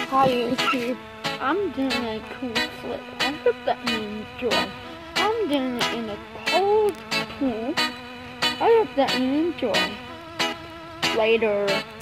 Hi YouTube, I'm doing a cool flip. I hope that you enjoy. I'm doing it in a cold pool. I hope that you enjoy. Later.